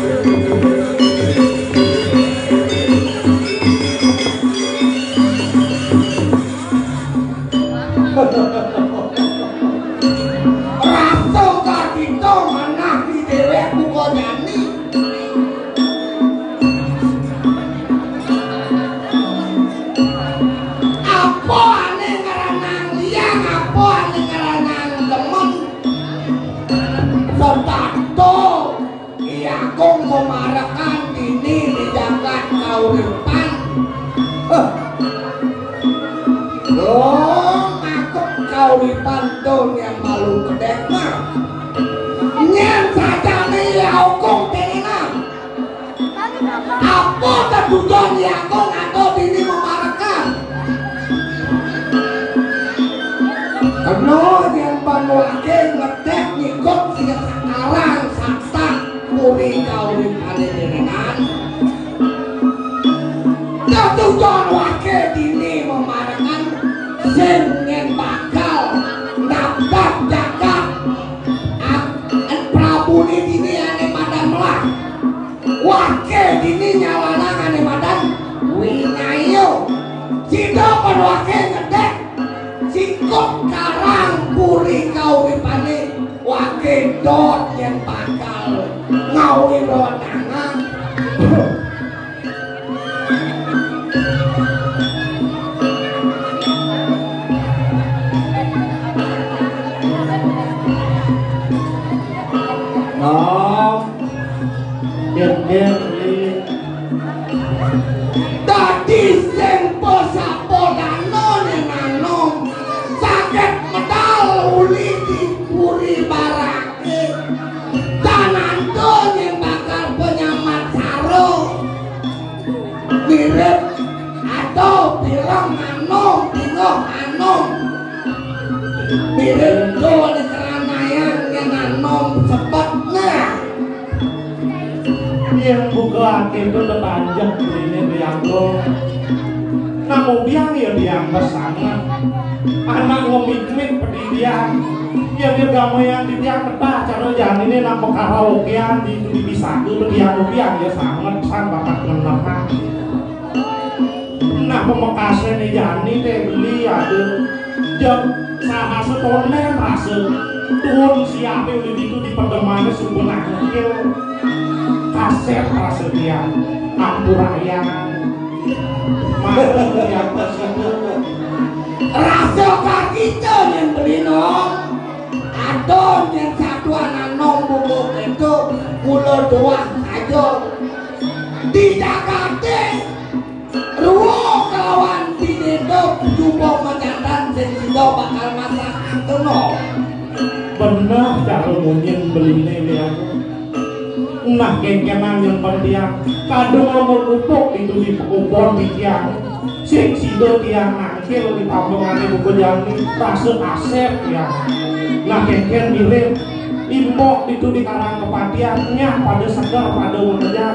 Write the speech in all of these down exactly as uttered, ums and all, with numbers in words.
Pasut Asep ya. Nah kengken mirip impok itu di karang kepatiannya pada segar pada wajan.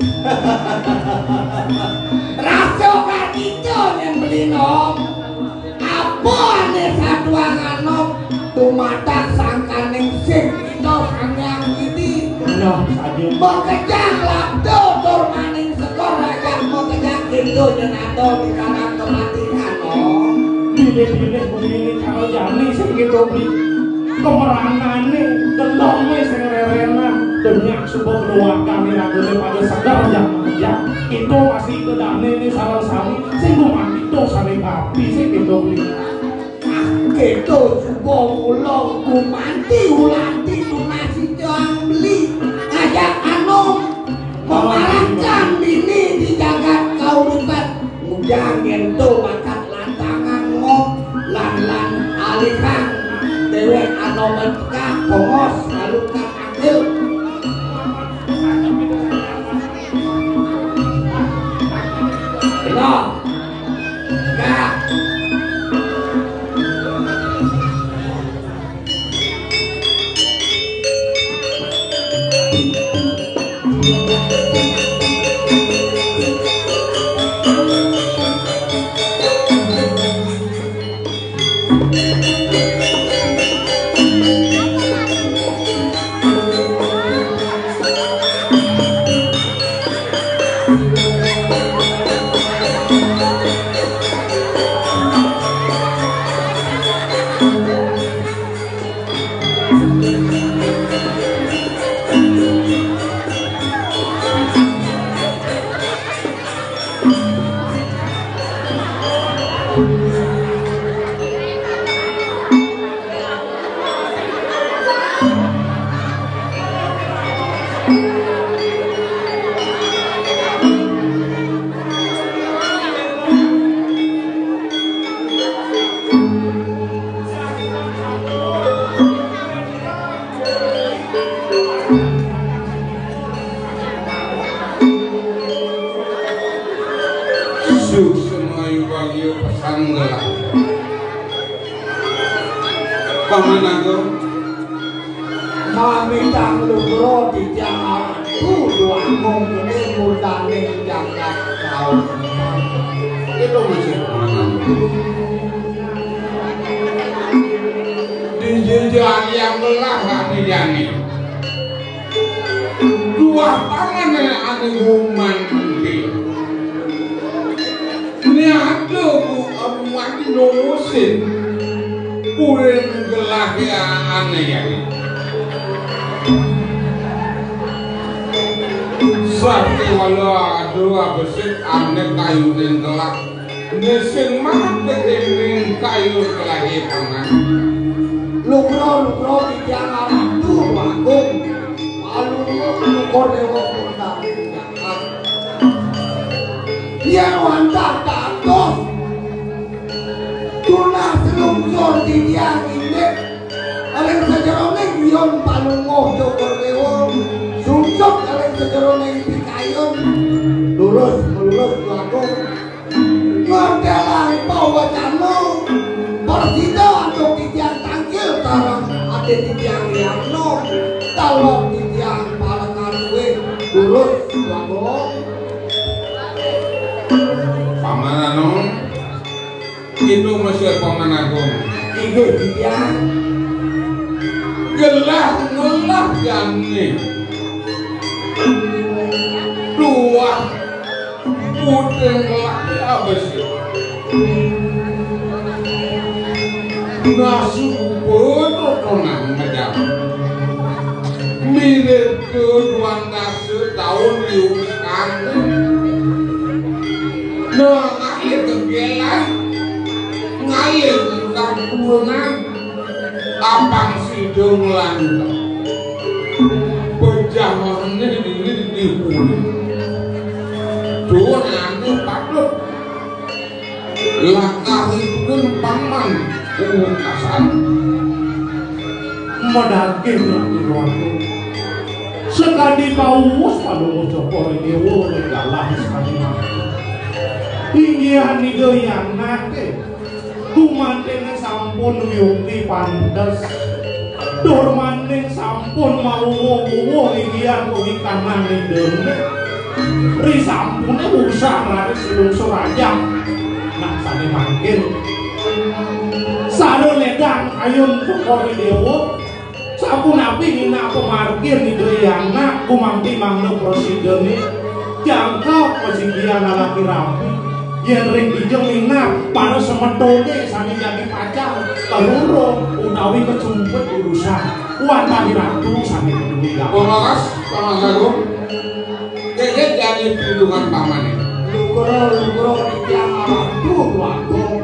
Raso itu yang beli nom. Apa ane saduangan nom? Tumatak sangkaning sing itu sangyang ini. Nah saja. Mengejang labdo tur maning sekor aja mengejang itu jenado di karang kepatian nom. Pilih-pilih begini kalau jani segitu beli kemerangan nih kendongnya sengererena denyak sebuah keluarga miragulnya pada segar yang yang itu masih kedane nih salah sari singgung mati itu sari babi segitu beli itu sebuah ulang kumanti ulanti itu nasi doang beli ngajak anom memarahkan ini di jagat kau lipat mujangin tuh bakat lan-lan alikan dewek anomen kah pongos lalu kah akil no kah Pamanangku mami tang lugro di jangan kudu anggung kene mudane jagat kau itu masih pamanangku di jalan yang belah hati jani dua tangan yang ane human nanti ini ada bu amuan nusin Purin gelah ya aneh ya. Sakti wala dua besit aneh kayu dan gelah. Nesin mana pekening kayu gelah paman. Lukro lukro di jangan tu bagung. Lalu lukro dewa kota. Dia wantar tatos. Tuna selungsor di tiang indek aleng sejeroneng yon palungoh jokor lewong sungsok aleng sejeroneng pikayon lurus melurus belakang ngondelang bawa cano persida atau di tiang tangkil tarang ada di tiang liano talok di tiang palengan kue lurus belakang pamanano itu masih pamananku itu dia gelah gelah jani dua putih gelah apa sih nasu betul tonang macam mirip kedua nasu tahun diuruskan nah akhir kegelah ngalir tentang kurungan apang sidung lantang pejamannya ini dihuni doa nanti patut langkah itu paman ungkasan medakin nanti waktu sekali paus pada mojopor ini wole galah sekali inggihan ide yang nake kumandeng sampun yukti pandes dormandeng sampun mauwo-uwo inggihan uikan nani dene ri sampun usah rari silungsur aja nak sani makin sado ledang ayun tukori dewo sampun api nina pemarkir ide yang nak kumangti mangno prosidene jangkau pesinggihan alaki rapi yang ring dijeng minat pada semetode sami jadi pacar telurung utawi kecumpet urusan wantah ratu sami peduli gak pemakas pamangagung keket jadi perlindungan paman ini lukro-lukro tiang alam tuh wagung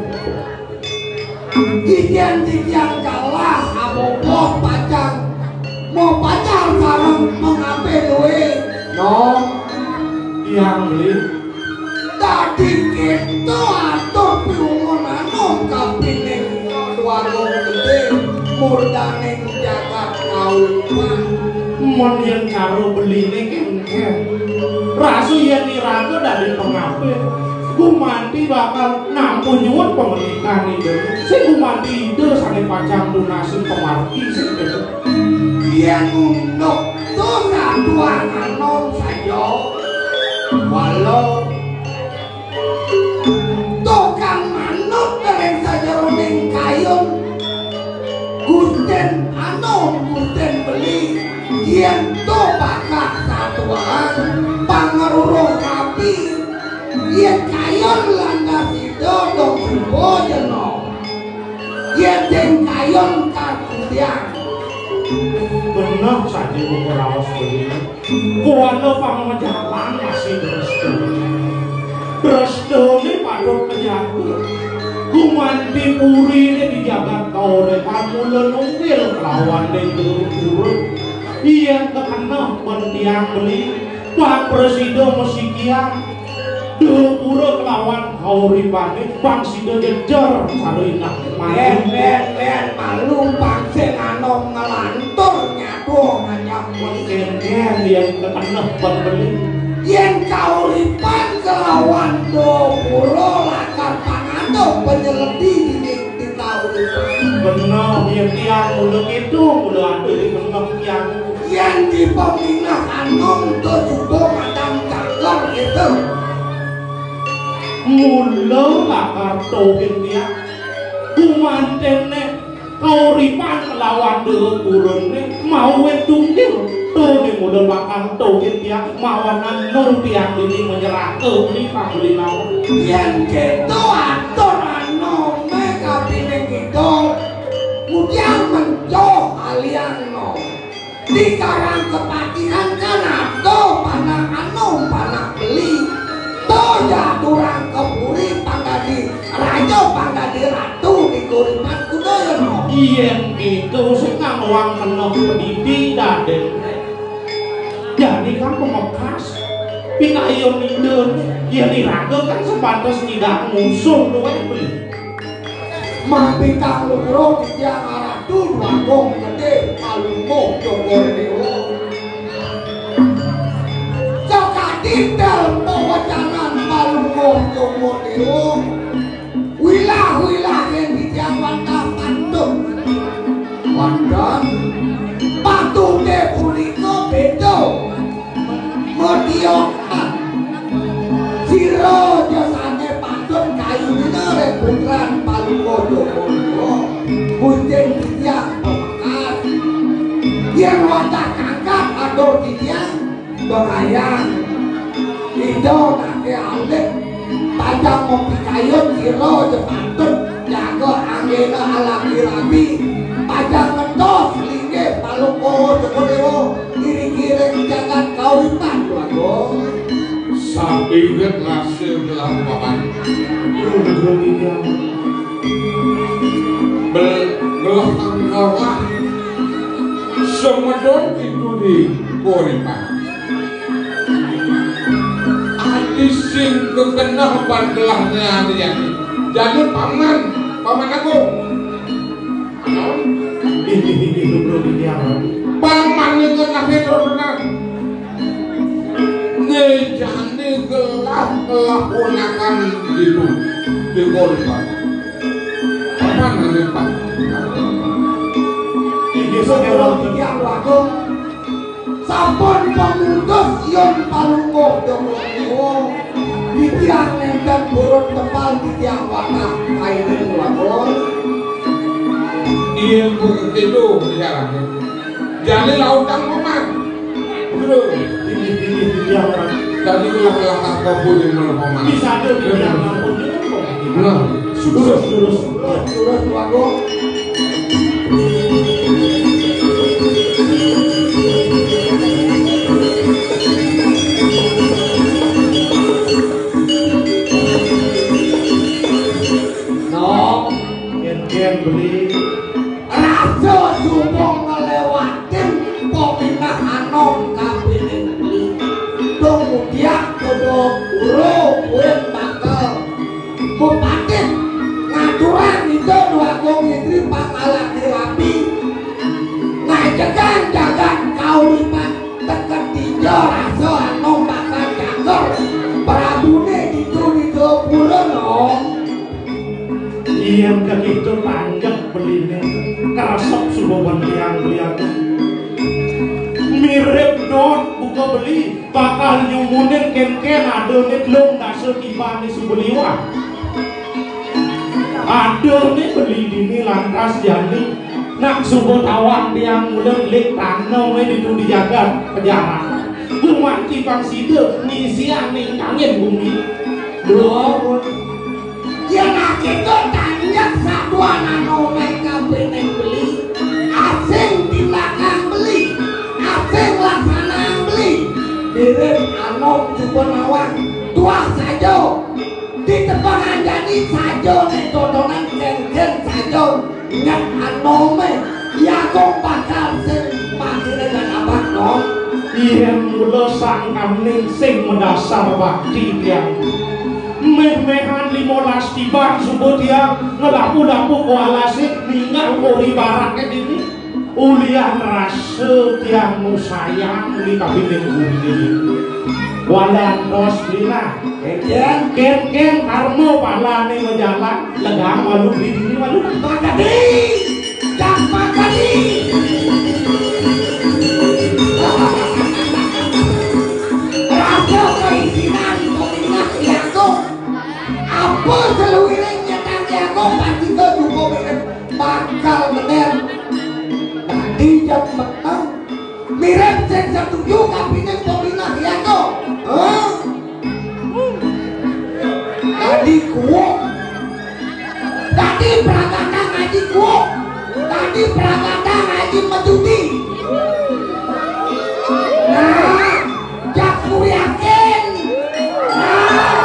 ikan tiang kalah aboboh pacar mau pacar sarang mengambil duit no yang beli tadi kita atur piungan anom kapining warung gede murdaning jagat kaupan mon yang karo beli ini kengkeng rasu yang niraga dari pengapir gumanti bakal nampu nyuwun pemerintahan itu si gumanti itu sani pacang lunasin pemarki sih gitu yang unduk tuh ngaduan anom saja walau tukang manut dereng sajeroning kayun gusten anom gusten beli yen to bakal satuan pangaruruh rapi yen kayun landas itu dong bojeno yen den kayun kakudian benar saja beberapa sekali kuala pangmajalan masih restu restu ini pada penyakit kumanti puri ini dijaga kau oleh kamu lenungkil kelawan dan turun-turun Iya kekena tiang beli Pak Presiden musikian Dupura kelawan kauripane Pangsida jejer sarinah Men men men malu pangse anom ngelantur nyatu nganyam Ken yang kekena beli yen kauripan kelawan dupura lakar pangantuk penyeledi di di kauripan benar yang tiang mulut itu mulut ada di kena tiang yang di peminah anom to juga madam cakor itu mula lakar tohin tiang kumantene kauripan kelawan dupurane mau tunggil tuh di modal bakal tohin tiang mawanan nol tiang ini menyerah ke ini pabeli mau yang gitu atur anom mereka pilih gitu kemudian mencoh alian no di karang kepatihan kan atau panah anom panah beli toh jaturan kepuri panggadi raja panggadi ratu di kuripan kuda no iya gitu saya ngawang menok pendidik daden jadi kan pemekas pinayon indon ya diraga kan sebatas tidak musuh luwe beli mabitang lukro di tiang aratu dwagong gede palumbo joko dewa cokatitel pewacanan palumbo joko dewa wilah-wilah yang di tiang wanda pantuk wandan patungnya puriko bedo mediokan siro jasane pantun kayu dinare putran paluko joko kuncing tiang pemekas yang wadah kangkap atau tiang bengayang itu nake alik tajam mopi kayun siro jepantun jago anggena alami-lami pajang ngentos linge paluko joko dewa kiri-kiri jangan kawitan wago Sabinget ngasil lapangan belakang kawah semedot itu di Koripan adi sing kekena pandelahnya yang jadi paman paman aku ini bro ini paman itu nasi benar ngejani gelap kelakunakan itu di Koripan paman ini pak ini sekarang tiang wago sampun pemutus yon palungo joko dewa di tiang nempel burun tebal di tiang warna kairin wago iya bukan itu bicaranya jadi lautan paman betul ini ini dia orang tadi kelah-kelah kabur di mana paman bisa ada yang ngampun juga nah lurus lurus lurus wago no ken beli raja jumong ngelewatin peminah anom kapiling beli kemudian kedua uro kuin bakal bupatin ngaturan itu dua gong istri pakalah dirapi ngajakan jagan kauripan teket tiga raja anom bakal jangkor prabune itu di dua no iya begitu tanjak belinya kerasap sebuah belian-belian mirip not buka beli bakal nyumunin ken-ken ada nih belum dasar kibani sebeliwa ada nih beli dini lantas jadi nak subuh tawang yang mulai lik tanau ini itu dijaga kejaran umat cipang situ ngisi angin angin bumi belum yang itu tanjak satuan anu mereka beli beli asing di belakang beli asing laksana beli mirip anu juga nawang tuah saja di tepangan jadi saja nih totonan ken-ken saja ingat anu me ya kong bakal sing masih dengan abang toh yen mula sangkaning sing mendasar bakti tiang meh-mehan limolas tiba subuh tiang ngelapu-lapu kualasik ninggal kori baraknya dini ulian rasa tiang nu sayang uli kabining bumi walan dos lina kekian ken-ken karmo palane menjalan legang walu di dini walu makadi jak makadi rasa keinginan peminat Yago apa seluruhnya nang Yago pasti ke juga bakal menang tadi jam menang mirip sing setuju kabinet peminat Yago huh? tadi kuok tadi prakata ngaji kuok tadi prakata ngaji medudi nah jakku yakin nah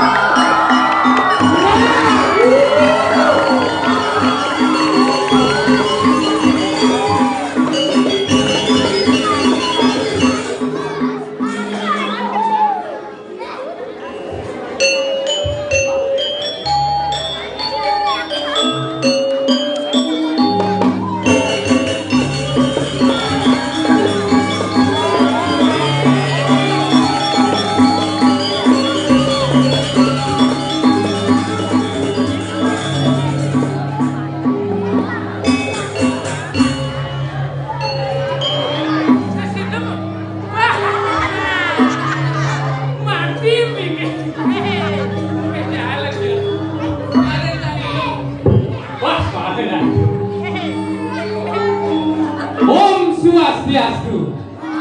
Swastiastu.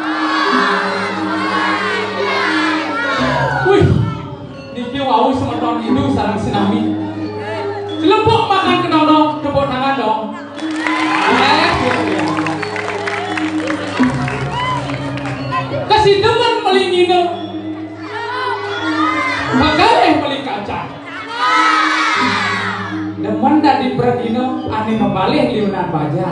Wih, niki wau semeton itu sarang sinami. Celempuk makan kenono, tepuk tangan dong. Kasih teman melingino, makaleh meli kaca. Demen dari Bradino, ane membalih liunan baja.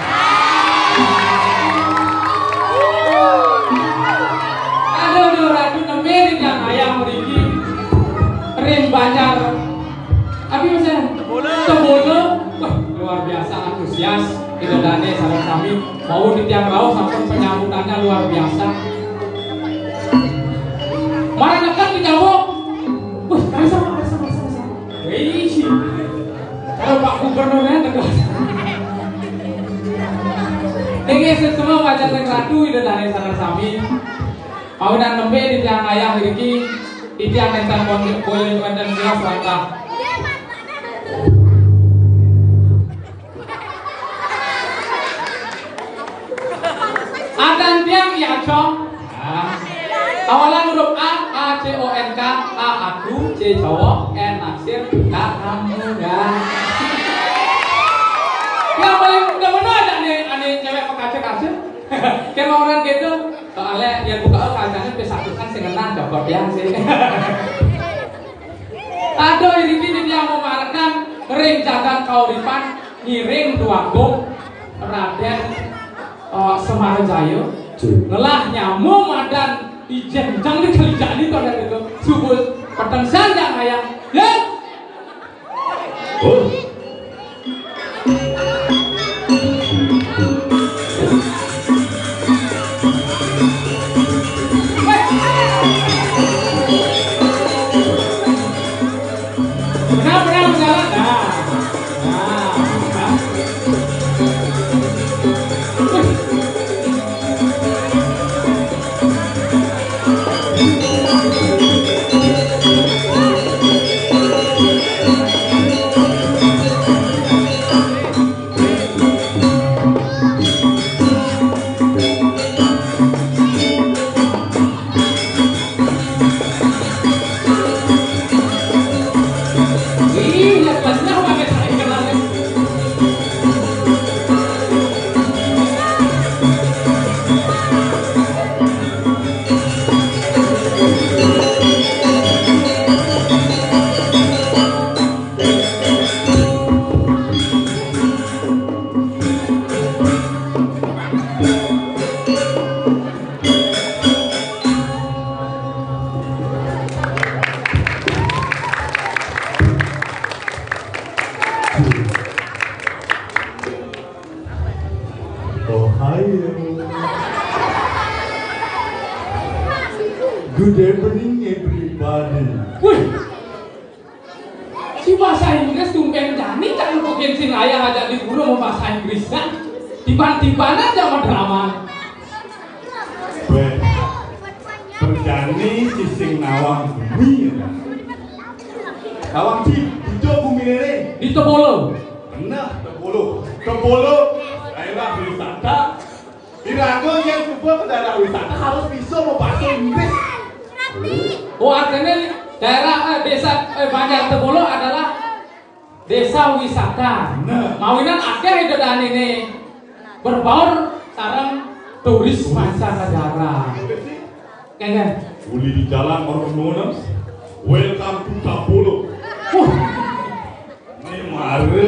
Aduh, ratu nemeri yang ayam meriki rim banyak abi masa tebono wah luar biasa antusias itu dane sahabat kami mau di tiang laut sampai penyambutannya luar biasa mana dekat di Jawa wah kami sama sama sama sama wih kalau Pak Gubernurnya tegas ini semua wajah ratu itu dane sahabat kami mau dan nembe di tiang ayah riki di tiang entan boleh boleh entan jelas langkah. Ada tiang ya cong. Awalan huruf A, A C O N K, A aku, C cowok, N naksir, K kamu ya. Ya paling udah mana ada nih, ane cewek pekace kasir. Kayak mau orang gitu. Soalnya dia buka kacanya pesatukan sengenang dapat yang sih. Aduh ini ini dia mau marahkan ring jagat kauripan ngiring dua gong Raden uh, Semarjayo ngelah nyamuk madan dijenjang di kelijak itu ada itu subuh petang sandang ayam ya. Oh. Good evening everybody. Wih, si bahasa Inggris tumpen jani jangan bikin sing ayah aja di guru mau bahasa Inggrisnya. Tiba-tiba aja sama drama. Weh, berjani si sing nawang bumi. Nawang di hijau bumi ini. Di Tebolo. Benar, Tebolo. Tebolo, daerah wisata. Di Ranggo yang coba ke daerah wisata harus bisa mau bahasa Inggris. Oh artinya daerah eh, desa eh, Banjar Tebolo adalah desa wisata. Nah. Mawinan akhir itu dan ini berbaur sarang turis mancanegara. Kayaknya. Uli di jalan orang mengenal. Welcome to Tebolo. Wah, Ini mare.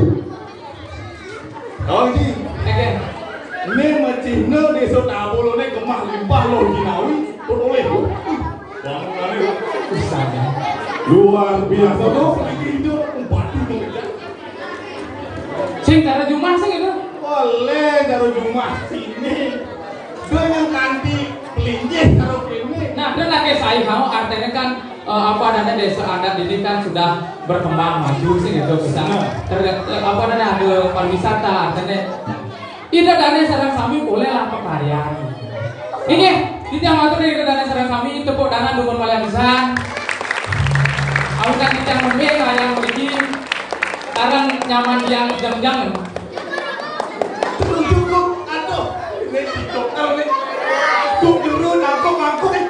Oh ini, kayaknya. ini macamnya desa Tebolo ini kemah limpah loh Ginawi. Oleh. Wah, mare. Usahanya. Luar biasa loh. Ini hidup batu mengejar. Sing cara Jumat sing itu. Boleh taruh rumah sini. Dengan kanti pelinjih taruh ini. Nah, dan lagi saya mau artinya kan eh, apa adanya desa adat ini kan sudah berkembang maju sih gitu bisa ter- eh, apa adanya ada pariwisata artinya tidak ada sarang kami bolehlah pekaryan. Ini di tiang atur dari dana sarang kami itu kok dana dukun malah bisa. Aku kan di tiang membe yang begini sekarang nyaman yang jam-jam. Cukup, aduh, ini tiktoker nih. Kuk dulu nangkuk nangkuk nih.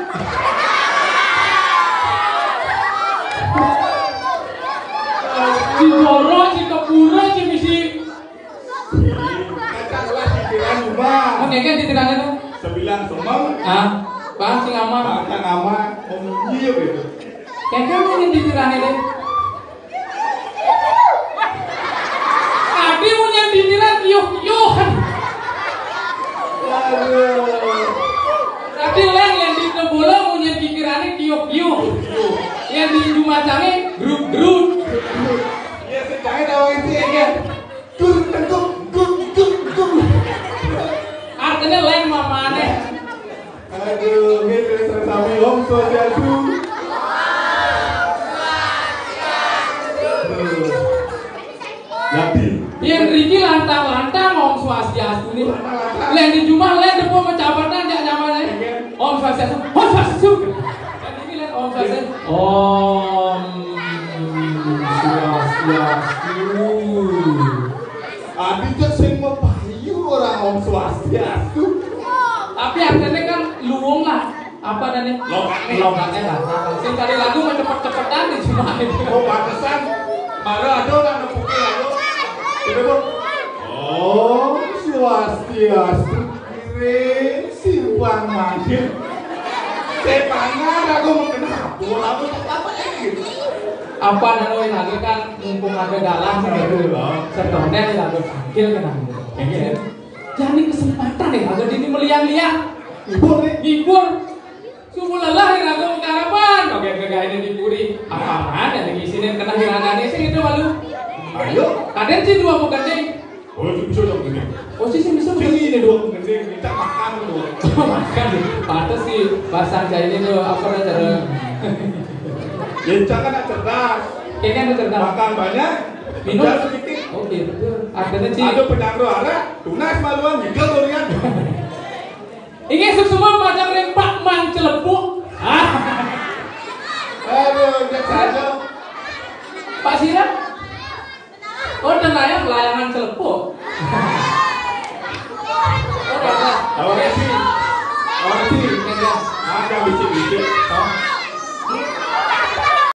Si Joro, si Kepuro, si Misi. Kacang lah di tiran rumah. Oh, kayaknya di tirangan itu. Sembilan semang. Ah, bang si ngama. Kacang ama, om iya gitu. Kayaknya mungkin di tirangan itu. Adi punya di tiran yuk yuk. Aduh. Tapi lain yang di Tebolo punya pikirannya kiuk kiuk. Yang di Jumacangnya grup grup. Ya sedangnya tahu itu ya kan. Gur tengkuk gur gur gur. Artinya lain mamane. Aduh, ini bersama om sosialku. Yakin. Yang Riki lantang-lantang om swastiastu nih. Lain di Jumah lain depo mencabatan jak nyamannya. Om swastiastu, om swastiastu. Dan ini lain om swastiastu. Om swastiastu. Adi cek sing mepayu orang om swastiastu. Tapi artinya kan luwung lah. Apa namanya? Logatnya. Logatnya lah. Sing cari lagu mah cepet-cepetan di Jumah itu. Oh, pantesan. Baru ada orang nepuknya lalu. Itu bu. Oh, swastiastu. Kira simpang mahir. Sepangan aku mengenal. Lalu apa gitu? Apa namanya lagi kan mumpung ada dalam gitu. Setone lagu panggil kan. Jadi kesempatan nih lagu ini meliang-liang. Hibur nih. Hibur. Subuh lelah nih lagu karapan. Oke, kagak ini dipuri. Apaan yang di sini kena hirangannya sih itu malu. Ayo. Kadang sih dua bukan deh. Oh, itu bisa dong ini. Oh sih sih bisa. Sini ini dua pengen kita makan tuh. Makan deh. Pantes sih bahasa saya ini tuh apa cara. Ya jangan nak cerdas. Kayaknya udah cerdas. Makan banyak, Minum minum sedikit. Oh gitu. Artinya sih. Ada penyangga arah, tunas maluan, nyekel durian. Ini semua macam yang Pak Man celepuk.